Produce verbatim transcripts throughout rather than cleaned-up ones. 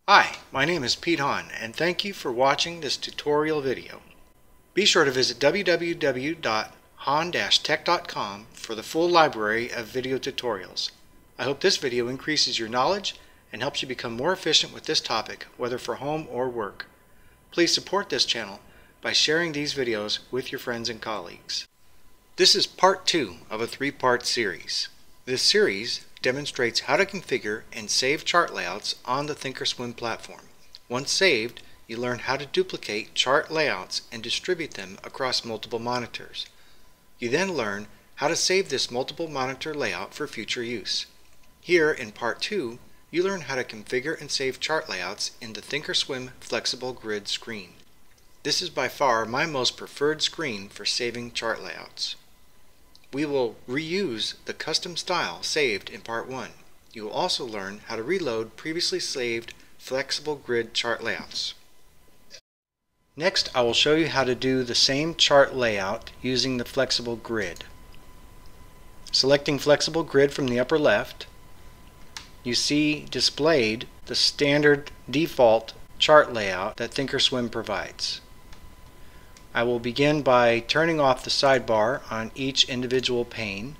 Hi, my name is Pete Hahn, and thank you for watching this tutorial video. Be sure to visit w w w dot hahn dash tech dot com for the full library of video tutorials. I hope this video increases your knowledge and helps you become more efficient with this topic, whether for home or work. Please support this channel by sharing these videos with your friends and colleagues. This is part two of a three-part series. This series demonstrates how to configure and save chart layouts on the Thinkorswim platform. Once saved, you learn how to duplicate chart layouts and distribute them across multiple monitors. You then learn how to save this multiple monitor layout for future use. Here in part two, you learn how to configure and save chart layouts in the Thinkorswim Flexible Grid screen. This is by far my most preferred screen for saving chart layouts. We will reuse the custom style saved in part one. You will also learn how to reload previously saved flexible grid chart layouts. Next, I will show you how to do the same chart layout using the flexible grid. Selecting flexible grid from the upper left, you see displayed the standard default chart layout that Thinkorswim provides. I will begin by turning off the sidebar on each individual pane.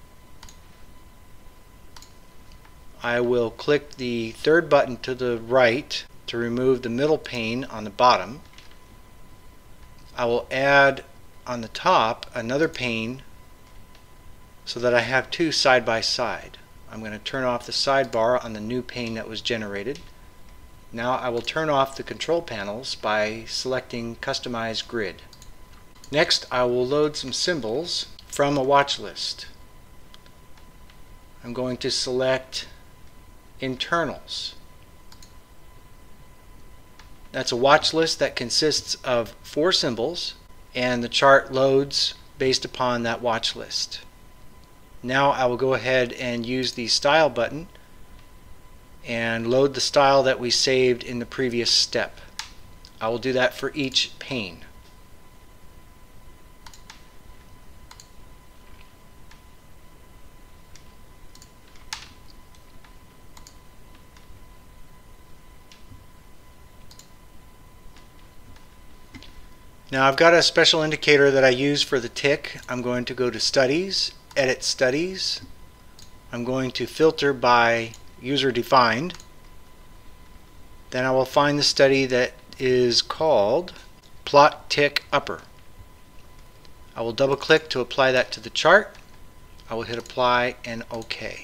I will click the third button to the right to remove the middle pane on the bottom. I will add on the top another pane so that I have two side by side. I'm going to turn off the sidebar on the new pane that was generated. Now I will turn off the control panels by selecting Customize Grid. Next, I will load some symbols from a watch list. I'm going to select Internals. That's a watch list that consists of four symbols, and the chart loads based upon that watch list. Now I will go ahead and use the Style button and load the style that we saved in the previous step. I will do that for each pane. Now I've got a special indicator that I use for the tick. I'm going to go to Studies, Edit Studies. I'm going to filter by User Defined. Then I will find the study that is called Plot Tick Upper. I will double click to apply that to the chart. I will hit Apply and OK.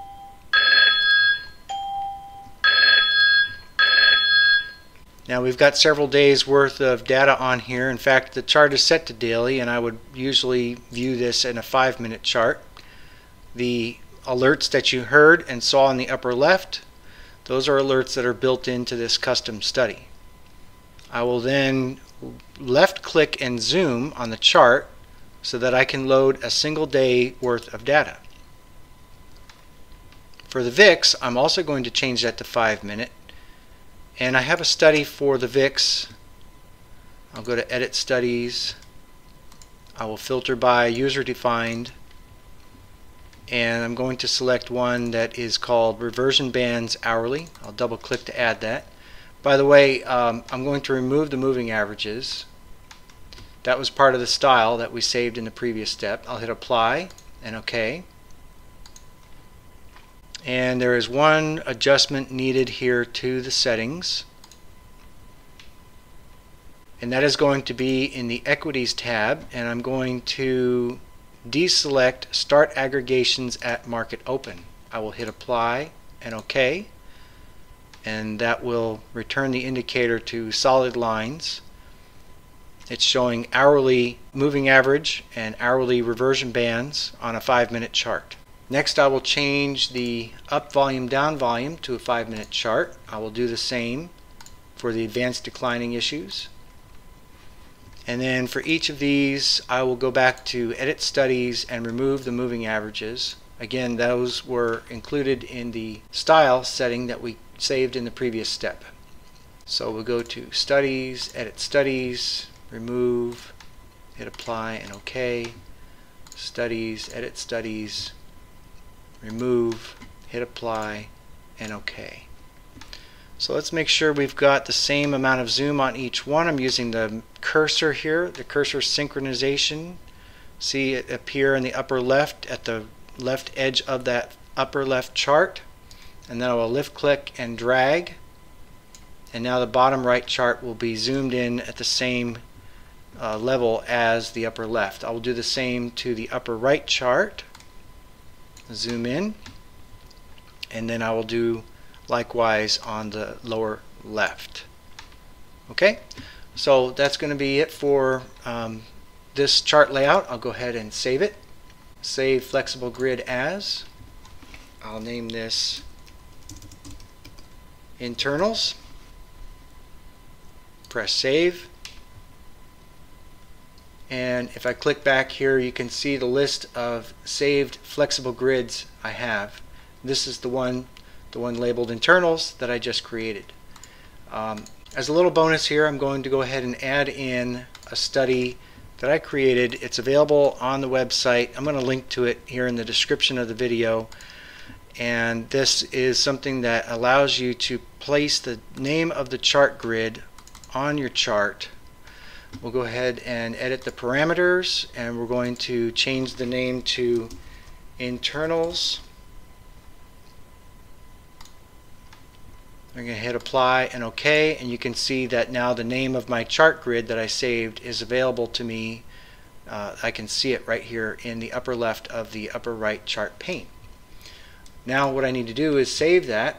Now we've got several days worth of data on here. In fact, the chart is set to daily, and I would usually view this in a five minute chart. The alerts that you heard and saw in the upper left, those are alerts that are built into this custom study. I will then left click and zoom on the chart so that I can load a single day worth of data. For the V I X, I'm also going to change that to five minute. And I have a study for the V I X. I'll go to Edit Studies. I will filter by User Defined. And I'm going to select one that is called Reversion Bands Hourly. I'll double click to add that. By the way, um, I'm going to remove the moving averages. That was part of the style that we saved in the previous step. I'll hit Apply and OK. And there is one adjustment needed here to the settings, and that is going to be in the Equities tab, and I'm going to deselect Start Aggregations at Market Open. I will hit Apply and OK, and that will return the indicator to solid lines. It's showing hourly moving average and hourly reversion bands on a five minute chart. Next, I will change the up volume down volume to a five minute chart. I will do the same for the advanced declining issues. And then for each of these, I will go back to Edit Studies and remove the moving averages. Again, those were included in the style setting that we saved in the previous step. So we'll go to Studies, Edit Studies, remove, hit Apply and OK. Studies, Edit Studies, remove, hit Apply, and OK. So let's make sure we've got the same amount of zoom on each one. I'm using the cursor here, the cursor synchronization. See it appear in the upper left at the left edge of that upper left chart. And then I will lift click and drag. And now the bottom right chart will be zoomed in at the same uh, level as the upper left. I will do the same to the upper right chart. Zoom in. And then I will do likewise on the lower left. Okay, so that's going to be it for um, this chart layout. I'll go ahead and save it. Save flexible grid as. I'll name this internals. Press save. And if I click back here, you can see the list of saved flexible grids I have. This is the one the one labeled internals that I just created. Um, as a little bonus here, I'm going to go ahead and add in a study that I created. It's available on the website. I'm going to link to it here in the description of the video. And this is something that allows you to place the name of the chart grid on your chart. We'll go ahead and edit the parameters, and we're going to change the name to internals. I'm going to hit apply and OK, and you can see that now the name of my chart grid that I saved is available to me. Uh, I can see it right here in the upper left of the upper right chart pane. Now what I need to do is save that,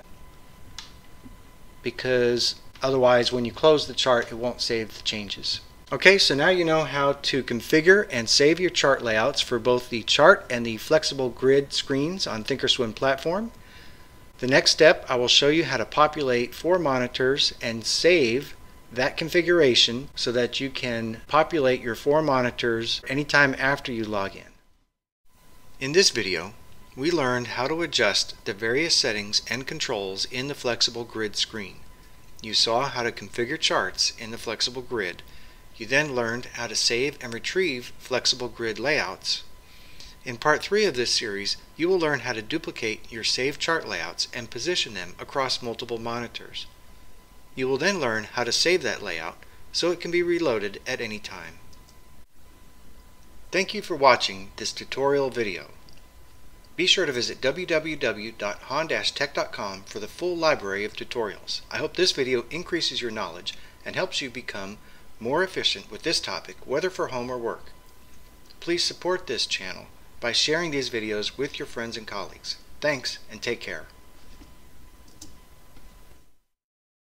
because otherwise when you close the chart it won't save the changes. Okay, so now you know how to configure and save your chart layouts for both the chart and the flexible grid screens on Thinkorswim platform. The next step, I will show you how to populate four monitors and save that configuration so that you can populate your four monitors anytime after you log in. In this video, we learned how to adjust the various settings and controls in the flexible grid screen. You saw how to configure charts in the flexible grid. You then learned how to save and retrieve flexible grid layouts. In part three of this series, you will learn how to duplicate your saved chart layouts and position them across multiple monitors. You will then learn how to save that layout so it can be reloaded at any time. Thank you for watching this tutorial video. Be sure to visit w w w dot hahn dash tech dot com for the full library of tutorials. I hope this video increases your knowledge and helps you become more efficient with this topic, whether for home or work. Please support this channel by sharing these videos with your friends and colleagues. Thanks, and take care.